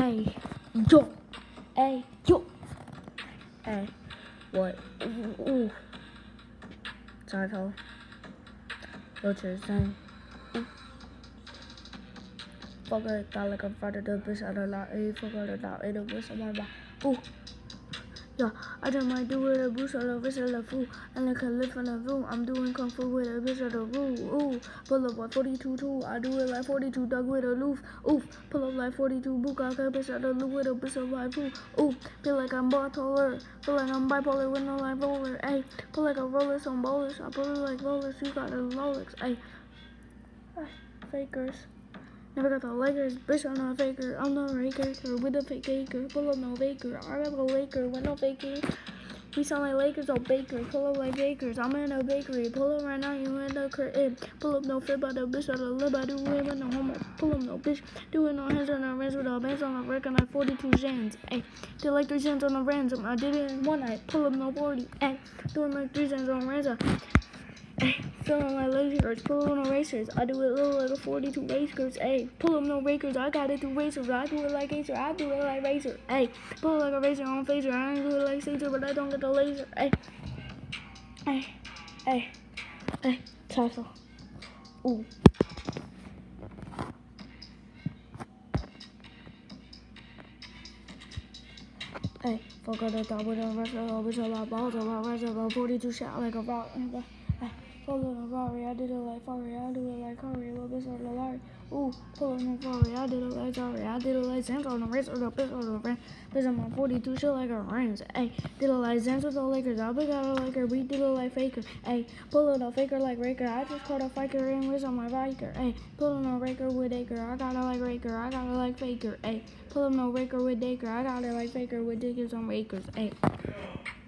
Ay, yo. Ay, yo. Ay, what? Ooh. TyvFo. Yo, TreXan. Fuck it, thought like I'm fighting the bitch out of lot. Hey, fuck it, out in the bitch on my back. Ooh. Yeah, I just might do it a boost on the wrist of the fool. And like a lift in the room. I'm doing kung fu with a bitch of the roof. Ooh, pull up like 42 too. I do it like 42 dug with a loof. Oof, pull up like 42 book. I can bitch of the loop with a bitch of like fool. Ooh, feel like I'm bipolar. Feel like I'm bipolar with no like roller. Ayy, pull like a roller, some bowlers. I pull it like rollers. You got the Rolex. Ayy, fakers. Never got the Lakers, bitch, I'm not a faker. I'm not a raker with a fake acre. Pull up no faker. I got a Laker with no faking. We sound like Lakers or Bakers. Pull up like Bakers. I'm in a bakery. Pull up right now, you in the crib. Pull up no fit by the bitch or the lip. I do it with no homo. Pull up no bitch. Doing no hands on the rings with the bands on the record like 42 gens. Ayy, did like 3 cents on the ransom. I did it in one night. Pull up no 40. Ayy, doing like 3 cents on ransom. Ayy, feeling like lasers, pull up no racers. I do it little like a 42 racers. Ayy, pull up no rakers. I got it through racers. I do it like Acer. I do it like Racer. Ayy, pull it like a racer on phaser. I ain't do it like Caesar, but I don't get the laser. Ayy, ayy, TyvFo. Ooh. Ayy, fuck up the top with a rush of a bitch a lot balls about rush of a 42 shot like a rock. Pull up no Ferrari, I did it like Ferrari, I do it like Curry, little bitch of the Larry. Ooh, pull up no Ferrari, I did it like Curry, I did it like Zans on the race or the bitch or the friend. Bitch, I'm on 42 shit like a Rams. Ayy, did it like Zans with the Lakers, I big out a Laker, we did it like Faker. Ayy, pull up no faker like Raker, I just caught a faker and wrist on my Riker. Ayy, pull up no Raker with Acre, I got it like Raker, I got it like Faker. Ayy, pull up no Raker with Daker, I got it like Faker with Dickers on Rakers. Ayy.